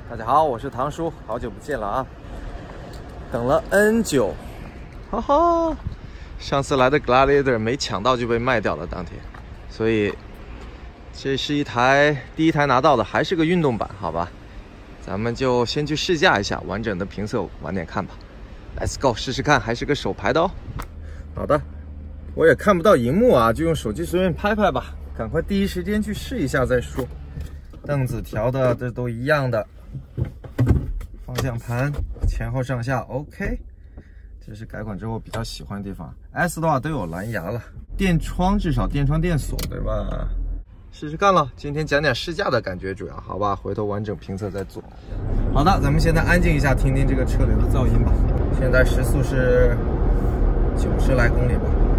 大家好，我是唐叔，好久不见了啊！等了 N 久，哈哈，上次来的 Gladiator 没抢到就被卖掉了，当天，所以这是第一台拿到的，还是个运动版，好吧？咱们就先去试驾一下，完整的评测晚点看吧。Let's go， 试试看，还是个手排的哦。好的，我也看不到荧幕啊，就用手机随便拍拍吧，赶快第一时间去试一下再说。凳子调的这都一样的。方向盘前后上下 OK， 这是改款之后比较喜欢的地方。S 的话都有蓝牙了，电窗至少电窗电锁对吧？试试看了，今天讲讲试驾的感觉主要，好吧？回头完整评测再做。好的，咱们现在安静一下，听听这个车里的噪音吧。现在时速是90来公里吧。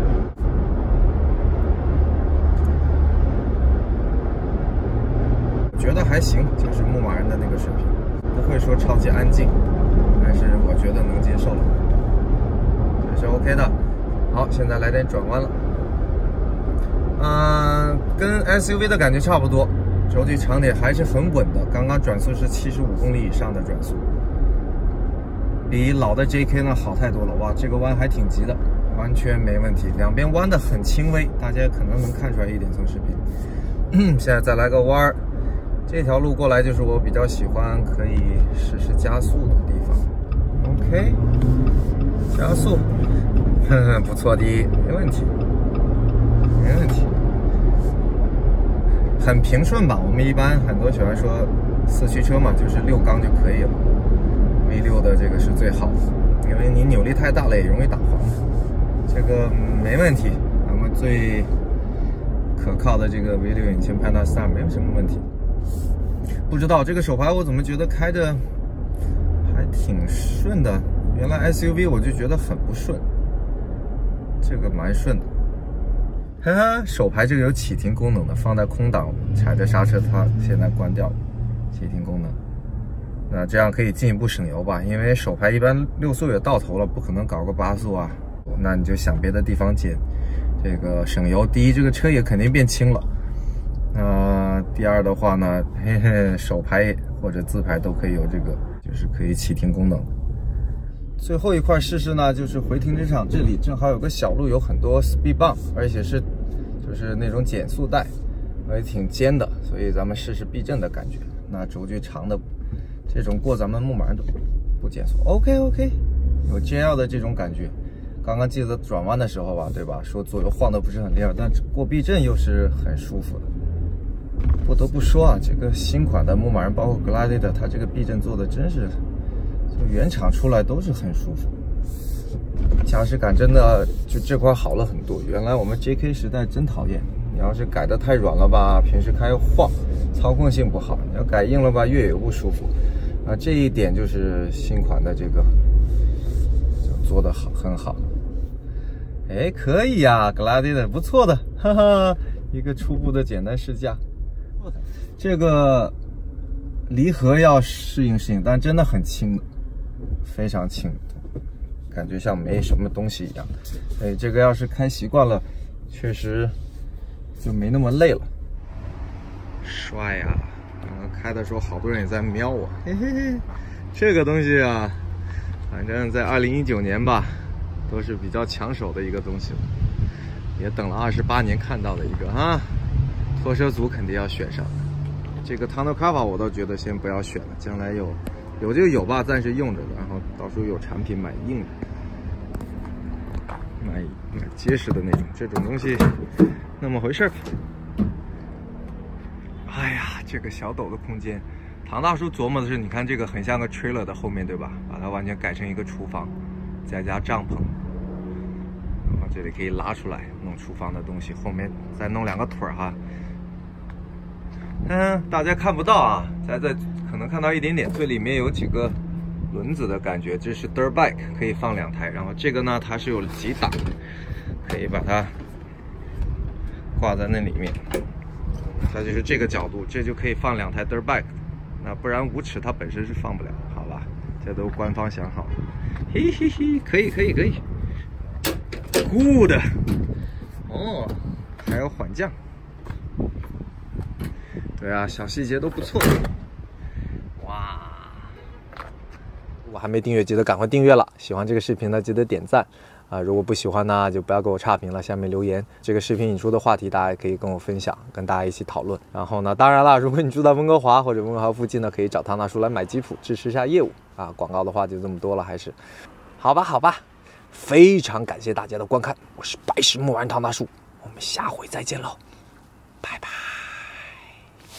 我觉得还行，就是牧马人的那个水平。不会说超级安静，但是我觉得能接受了，这是 OK 的。好，现在来点转弯了，跟 SUV 的感觉差不多，轴距长点还是很稳的。刚刚转速是75公里以上的转速，比老的 JK 呢好太多了。哇，这个弯还挺急的，完全没问题，两边弯的很轻微，大家可能能看出来一点从视频。现在再来个弯儿。这条路过来就是我比较喜欢可以实时加速的地方。OK， 加速，不错的，没问题，没问题，很平顺吧？我们一般很多喜欢说四驱车嘛，就是6缸就可以了。V6的这个是最好的，因为你扭力太大了也容易打滑。这个没问题，咱们最可靠的这个 V6 引擎 Panda Star 没有什么问题。不知道这个手排我怎么觉得开着还挺顺的，原来 SUV 我就觉得很不顺，这个蛮顺的。哈哈，手排这个有启停功能的，放在空档踩着刹车，它现在关掉了启停功能。那这样可以进一步省油吧，因为手排一般6速也到头了，不可能搞个8速啊。那你就想别的地方减，这个省油。第一，这个车也肯定变轻了。第二的话呢，手排或者自排都可以有这个，就是可以启停功能。最后一块试试呢，就是回停车场这里正好有个小路，有很多 speed bump， 而且是就是那种减速带，也挺尖的，所以咱们试试避震的感觉。那轴距长的这种过咱们牧马人都不减速 ，OK， 有 GL 的这种感觉。刚刚记得转弯的时候吧，对吧？说左右晃的不是很厉害，但过避震又是很舒服的。不得不说啊，这个新款的牧马人，包括 Gladiator， 它这个避震做的真是，就原厂出来都是很舒服，驾驶感真的就这块好了很多。原来我们 JK 时代真讨厌，你要是改的太软了吧，平时开晃，操控性不好；你要改硬了吧，越野不舒服。啊，这一点就是新款的这个做的好，很好。哎，可以呀，Gladiator 不错的，哈哈，一个初步的简单试驾。这个离合要适应，但真的很轻，非常轻，感觉像没什么东西一样。哎，这个要是开习惯了，确实就没那么累了。帅呀！刚刚开的时候，好多人也在瞄我，嘿嘿嘿。这个东西啊，反正在2019年吧，都是比较抢手的一个东西了，也等了28年看到的一个啊。拖车组肯定要选上的，这个 Tonneau Cover 我倒觉得先不要选了，将来有就有吧，暂时用着，然后到时候有产品买硬的，买结实的那种，这种东西那么回事吧。哎呀，这个小斗的空间，唐大叔琢磨的是，你看这个很像个 trailer 的后面对吧？把它完全改成一个厨房，再加帐篷。然后这里可以拉出来弄厨房的东西，后面再弄2个腿哈。大家看不到啊，在可能看到一点点，最里面有几个轮子的感觉，这是 dirt bike， 可以放2台。然后这个呢，它是有几档，可以把它挂在那里面。它就是这个角度，这就可以放2台 dirt bike。那不然5尺它本身是放不了，好吧？这都官方想好了。嘿嘿嘿，可以。Good。哦，还有缓降。对啊，小细节都不错。哇， 如果还没订阅，记得赶快订阅了。喜欢这个视频呢，记得点赞啊！如果不喜欢呢，就不要给我差评了，下面留言。这个视频引出的话题，大家也可以跟我分享，跟大家一起讨论。然后呢，当然了，如果你住在温哥华或者温哥华附近呢，可以找汤大叔来买吉普，支持一下业务啊。广告的话就这么多了，还是好吧。非常感谢大家的观看，我是白石木丸汤大叔，我们下回再见喽，拜拜。